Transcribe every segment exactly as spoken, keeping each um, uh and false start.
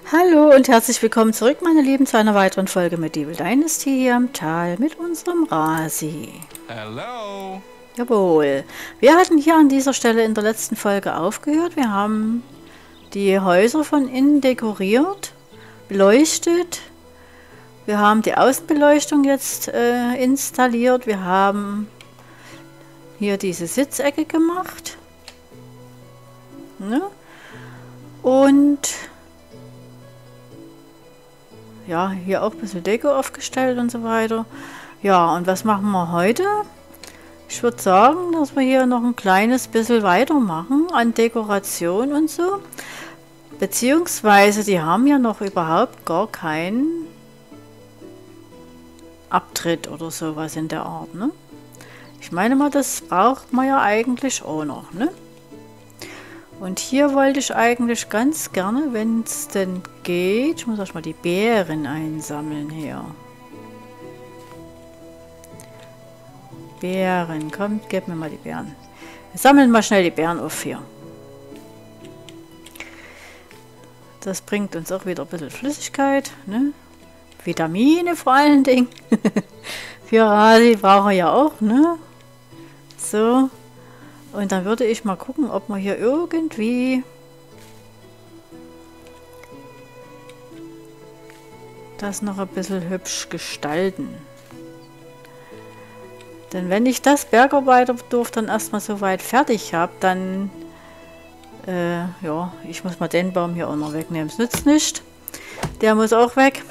Hallo und herzlich willkommen zurück, meine Lieben, zu einer weiteren Folge Medieval Dynasty hier am Tal mit unserem Rasi. Hello. Jawohl. Wir hatten hier an dieser Stelle in der letzten Folge aufgehört. Wir haben die Häuser von innen dekoriert, beleuchtet. Wir haben die Außenbeleuchtung jetzt äh, installiert. Wir haben hier diese Sitzecke gemacht. Ne? Und ja, hier auch ein bisschen Deko aufgestellt und so weiter. Ja, und was machen wir heute? Ich würde sagen, dass wir hier noch ein kleines bisschen weitermachen an Dekoration und so. Beziehungsweise, die haben ja noch überhaupt gar keinen Abtritt oder sowas in der Art, ne? Ich meine mal, das braucht man ja eigentlich auch noch, ne? Und hier wollte ich eigentlich ganz gerne, wenn es denn geht, ich muss erstmal die Beeren einsammeln hier. Beeren, kommt, gib mir mal die Beeren. Wir sammeln mal schnell die Beeren auf hier. Das bringt uns auch wieder ein bisschen Flüssigkeit, ne? Vitamine vor allen Dingen. Für Rasi brauchen wir ja auch, ne? So. Und dann würde ich mal gucken, ob wir hier irgendwie das noch ein bisschen hübsch gestalten. Denn wenn ich das Bergarbeiterdorf dann erstmal soweit fertig habe, dann äh, ja, ich muss mal den Baum hier auch noch wegnehmen. Es nützt nicht. Der muss auch weg.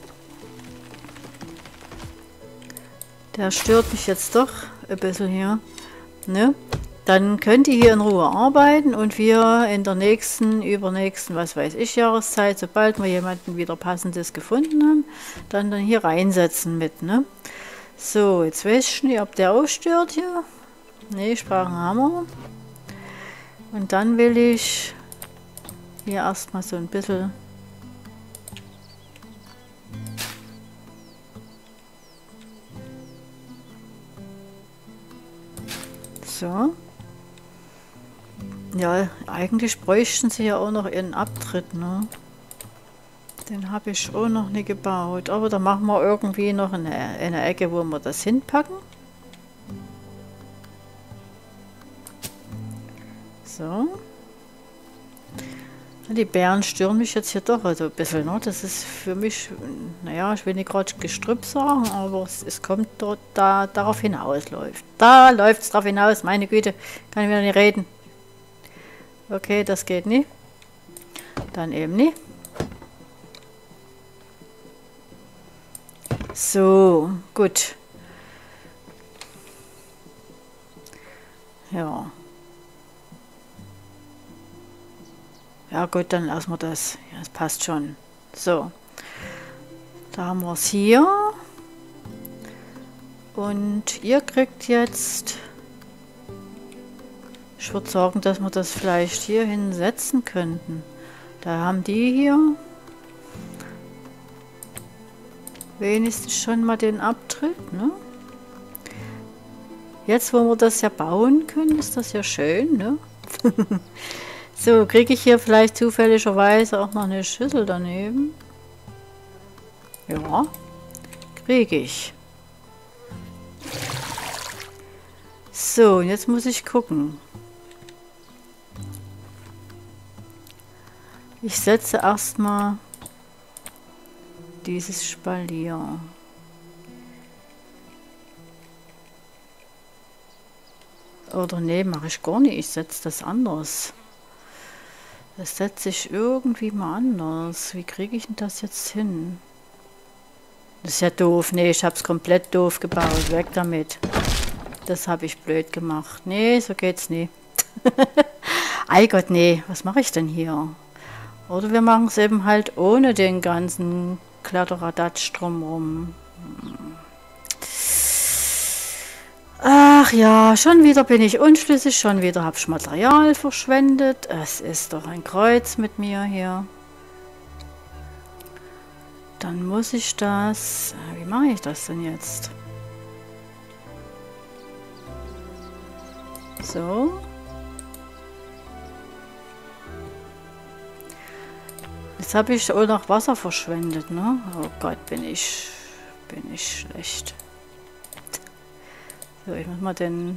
Der stört mich jetzt doch ein bisschen hier. Ne? Dann könnt ihr hier in Ruhe arbeiten und wir in der nächsten, übernächsten, was weiß ich, Jahreszeit, sobald wir jemanden wieder Passendes gefunden haben, dann, dann hier reinsetzen mit, ne? So, jetzt weiß ich nicht, ob der ausstört hier. Ne, ich brauche einen Hammer. Und dann will ich hier erstmal so ein bisschen so. Ja, eigentlich bräuchten sie ja auch noch ihren Abtritt, ne? Den habe ich auch noch nicht gebaut. Aber da machen wir irgendwie noch eine, eine Ecke, wo wir das hinpacken. So. Die Bären stören mich jetzt hier doch also ein bisschen, ne? Das ist für mich, naja, ich will nicht gerade Gestrüpp sagen, aber es, es kommt dort da darauf hinaus läuft. Da läuft es darauf hinaus, meine Güte, kann ich wieder nicht reden. Okay, das geht nicht. Dann eben nicht. So, gut. Ja. Ja gut, dann lassen wir das. Ja, das passt schon. So. Da haben wir es hier. Und ihr kriegt jetzt... Ich würde sagen, dass wir das vielleicht hier hinsetzen könnten. Da haben die hier wenigstens schon mal den Abtritt, ne? Jetzt, wo wir das ja bauen können, ist das ja schön, ne? So, kriege ich hier vielleicht zufälligerweise auch noch eine Schüssel daneben? Ja, kriege ich. So, jetzt muss ich gucken. Ich setze erstmal dieses Spalier. Oder nee, mache ich gar nicht. Ich setze das anders. Das setze ich irgendwie mal anders. Wie kriege ich denn das jetzt hin? Das ist ja doof. Nee, ich habe es komplett doof gebaut. Weg damit. Das habe ich blöd gemacht. Nee, so geht's nicht. Ei Gott, nee. Was mache ich denn hier? Oder wir machen es eben halt ohne den ganzen Kladderadatsch drumrum. Ach ja, schon wieder bin ich unschlüssig, schon wieder habe ich Material verschwendet. Es ist doch ein Kreuz mit mir hier. Dann muss ich das... Wie mache ich das denn jetzt? So. Jetzt habe ich auch noch Wasser verschwendet, ne? Oh Gott, bin ich, bin ich schlecht. So, ich mach mal den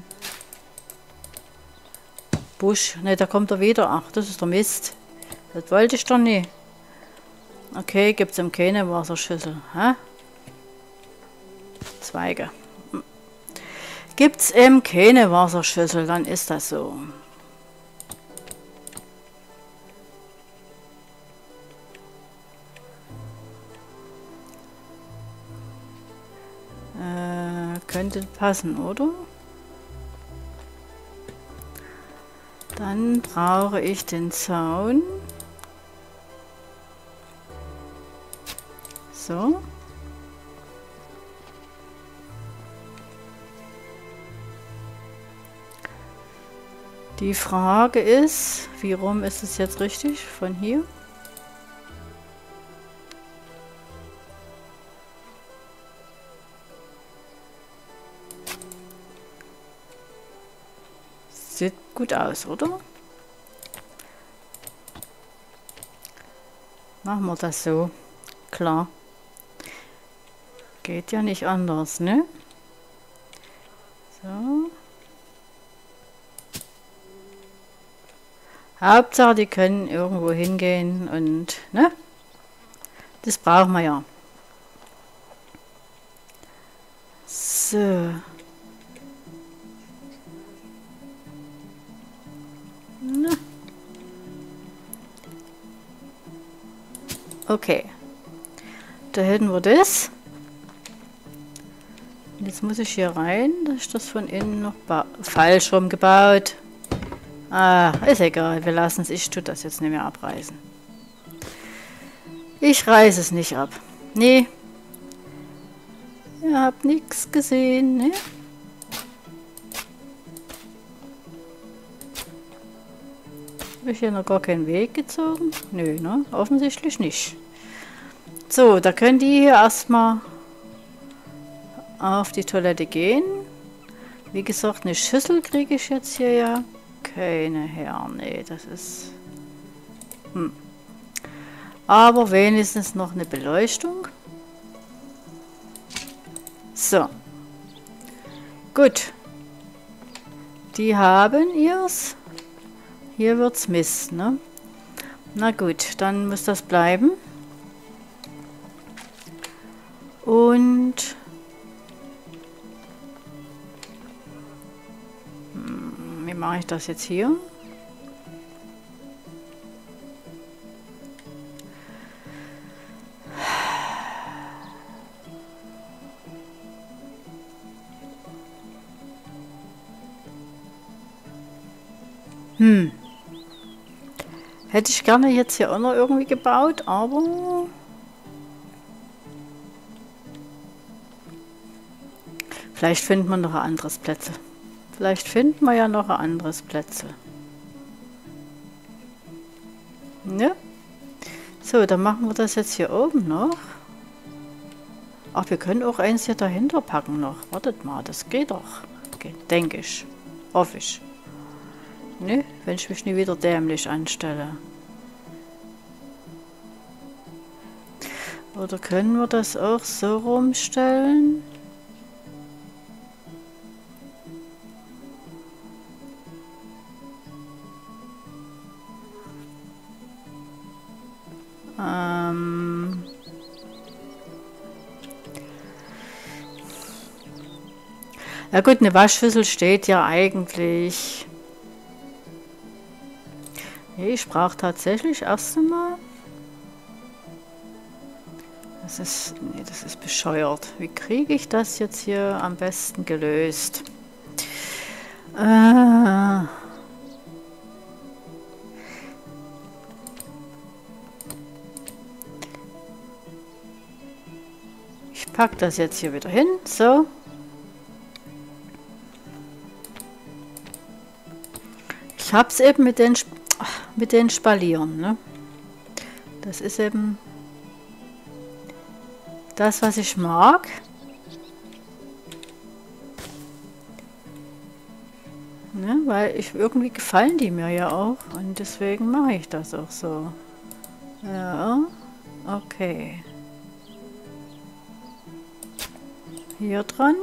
Busch. Ne, da kommt er wieder. Ach, das ist der Mist. Das wollte ich doch nicht. Okay, gibt es eben keine Wasserschüssel. Hä? Zweige. Gibt es eben keine Wasserschüssel, dann ist das so. Äh, könnte passen, oder? Dann brauche ich den Zaun. So. Die Frage ist, wie rum ist es jetzt richtig von hier? Sieht gut aus, oder? Machen wir das so. Klar. Geht ja nicht anders, ne? So. Hauptsache, die können irgendwo hingehen und, ne? Das brauchen wir ja. So. Na. Okay. Da hätten wir das. Und jetzt muss ich hier rein, dass ich das von innen noch falsch rum gebaut. Ah, ist egal, wir lassen es. Ich tue das jetzt nicht mehr abreißen. Ich reiße es nicht ab. Nee. Ihr habt nichts gesehen, ne? Habe ich hier noch gar keinen Weg gezogen? Nö, ne? Offensichtlich nicht. So, da können die hier erstmal auf die Toilette gehen. Wie gesagt, eine Schüssel kriege ich jetzt hier ja keine her. Nee, das ist... Hm. Aber wenigstens noch eine Beleuchtung. So. Gut. Die haben ihrs. Hier wird's Mist, ne? Na gut, dann muss das bleiben. Und... Hm, wie mache ich das jetzt hier? Hm. Hätte ich gerne jetzt hier auch noch irgendwie gebaut, aber... Vielleicht finden wir noch ein anderes Plätze. Vielleicht finden wir ja noch ein anderes Plätze. Ne? So, dann machen wir das jetzt hier oben noch. Ach, wir können auch eins hier dahinter packen noch. Wartet mal, das geht doch. Okay, denke ich. Hoffe ich. Ne? Wenn ich mich nie wieder dämlich anstelle. Oder können wir das auch so rumstellen? Ähm... Ja gut, eine Waschschüssel steht ja eigentlich... Nee, ich brauche tatsächlich erst einmal... Das ist... Nee, das ist bescheuert. Wie kriege ich das jetzt hier am besten gelöst? Äh... Ich packe das jetzt hier wieder hin. So. Ich habe es eben mit den, Sp mit den Spalieren. Ne? Das ist eben das, was ich mag. Ne? Weil ich irgendwie gefallen die mir ja auch. Und deswegen mache ich das auch so. Ja. Okay. Hier dran.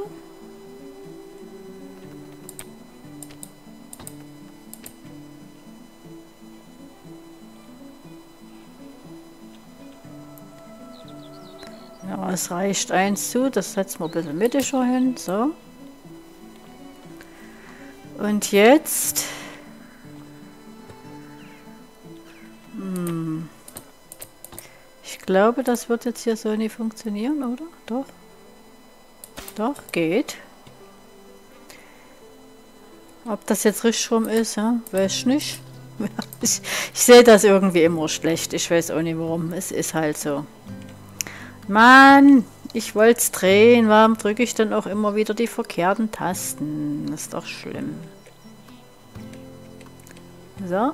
Ja, es reicht eins zu, das setzen wir ein bisschen mittiger hin, so. Und jetzt... Hm. Ich glaube, das wird jetzt hier so nicht funktionieren, oder? Doch. Doch, geht. Ob das jetzt richtig rum ist, ja, weiß ich nicht. Ich, ich sehe das irgendwie immer schlecht. Ich weiß auch nicht warum. Es ist halt so. Mann, ich wollte es drehen. Warum drücke ich dann auch immer wieder die verkehrten Tasten? Das ist doch schlimm. So.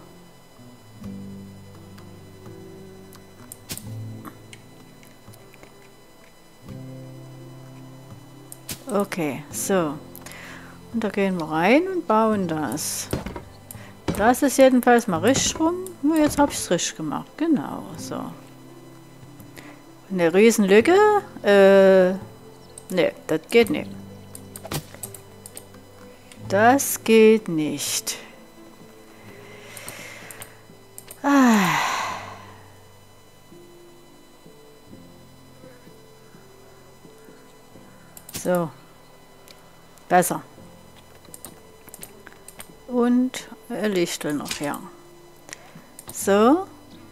Okay, so. Und da gehen wir rein und bauen das. Das ist jedenfalls mal richtig rum. Nur jetzt habe ich es richtig gemacht. Genau, so. Eine Riesenlücke. Äh, ne, das geht nicht. Das geht nicht. Ah. So. Besser. Und Lichtel noch her. So.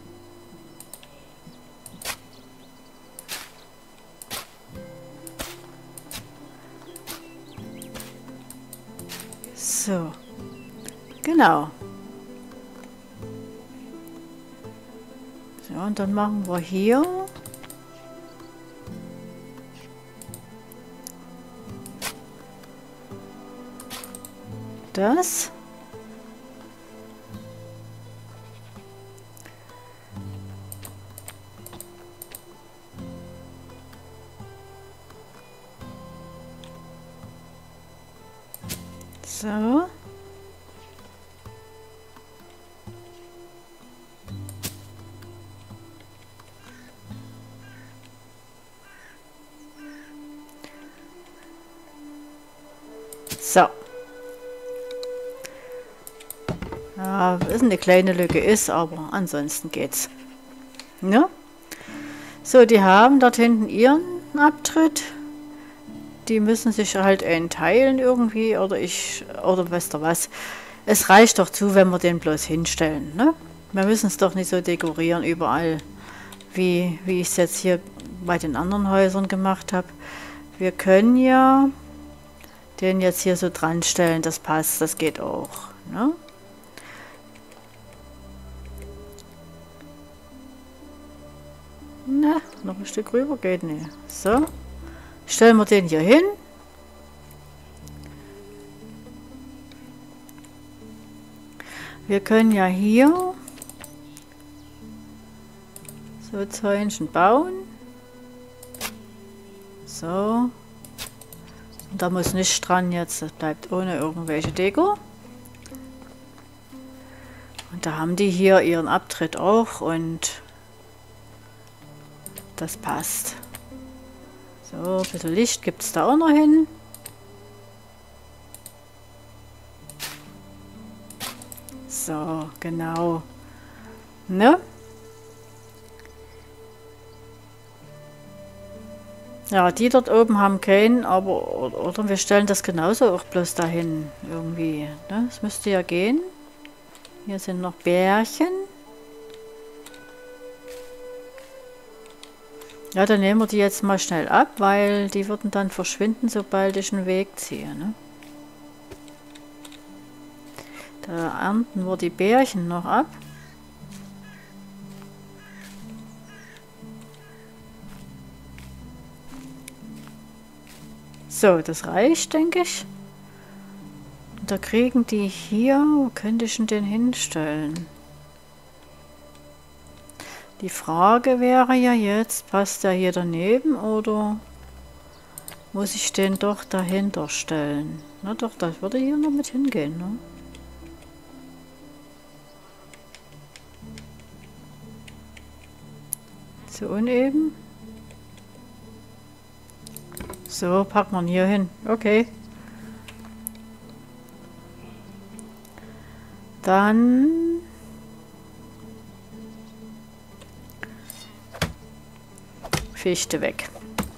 So. Genau. So, und dann machen wir hier das. So. So. Ja, ist eine kleine Lücke ist, aber ansonsten geht's. Ne? So, die haben dort hinten ihren Abtritt. Die müssen sich halt einteilen irgendwie oder ich oder weißt du was. Es reicht doch zu, wenn wir den bloß hinstellen. Ne? Wir müssen es doch nicht so dekorieren überall, wie, wie ich es jetzt hier bei den anderen Häusern gemacht habe. Wir können ja den jetzt hier so dran stellen, das passt, das geht auch. Ne? Na, noch ein Stück rüber geht nicht. So. Stellen wir den hier hin. Wir können ja hier so Zäunchen bauen. So. Und da muss nichts dran jetzt. Das bleibt ohne irgendwelche Deko. Und da haben die hier ihren Abtritt auch und das passt. So, ein bisschen Licht gibt es da auch noch hin. So, genau. Ne? Ja, die dort oben haben keinen, aber oder, oder wir stellen das genauso auch bloß dahin irgendwie. Ne? Das müsste ja gehen. Hier sind noch Bärchen. Ja, dann nehmen wir die jetzt mal schnell ab, weil die würden dann verschwinden, sobald ich einen Weg ziehe. Ne? Da ernten wir die Bärchen noch ab. So, das reicht, denke ich. Und da kriegen die hier, wo könnte ich denn den hinstellen? Die Frage wäre ja jetzt, passt der hier daneben oder muss ich den doch dahinter stellen? Na doch, das würde hier noch mit hingehen, ne? Zu uneben. So, packt man hier hin. Okay. Dann Fichte weg.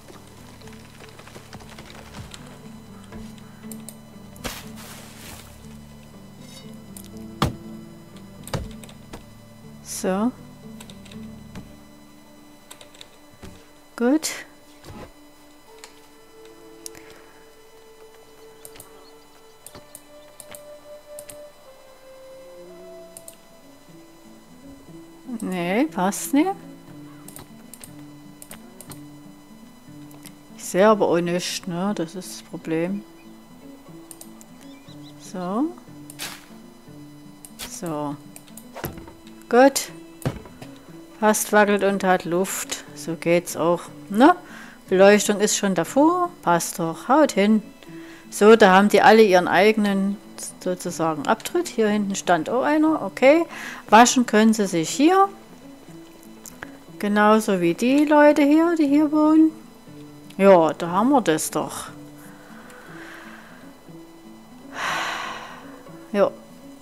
So. Gut. Nee, passt nicht. Ich sehe aber auch nichts, ne? Das ist das Problem. So. So. Gut. Passt, wackelt und hat Luft. So geht's auch. Ne? Beleuchtung ist schon davor. Passt doch. Haut hin. So, da haben die alle ihren eigenen sozusagen Abtritt. Hier hinten stand auch einer. Okay. Waschen können sie sich hier. Genauso wie die Leute hier, die hier wohnen. Ja, da haben wir das doch. Ja.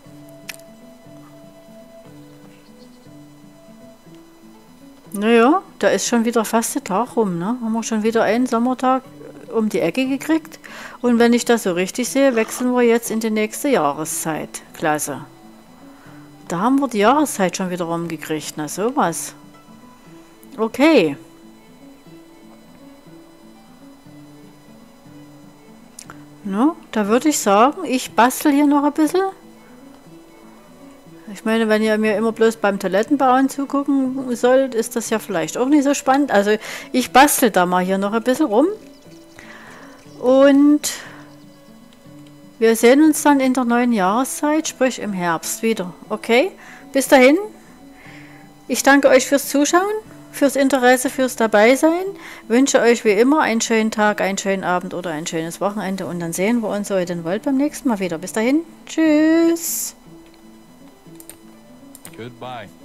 Naja, da ist schon wieder fast der Tag rum, ne? Haben wir schon wieder einen Sommertag um die Ecke gekriegt. Und wenn ich das so richtig sehe, wechseln wir jetzt in die nächste Jahreszeit. Klasse. Da haben wir die Jahreszeit schon wieder rumgekriegt, na sowas. Okay. No, da würde ich sagen, ich bastel hier noch ein bisschen. Ich meine, wenn ihr mir immer bloß beim Toilettenbauen zugucken sollt, ist das ja vielleicht auch nicht so spannend. Also ich bastel da mal hier noch ein bisschen rum. Und wir sehen uns dann in der neuen Jahreszeit, sprich im Herbst wieder. Okay, bis dahin. Ich danke euch fürs Zuschauen, fürs Interesse, fürs Dabeisein. Wünsche euch wie immer einen schönen Tag, einen schönen Abend oder ein schönes Wochenende. Und dann sehen wir uns heute in Wald beim nächsten Mal wieder. Bis dahin. Tschüss. Goodbye.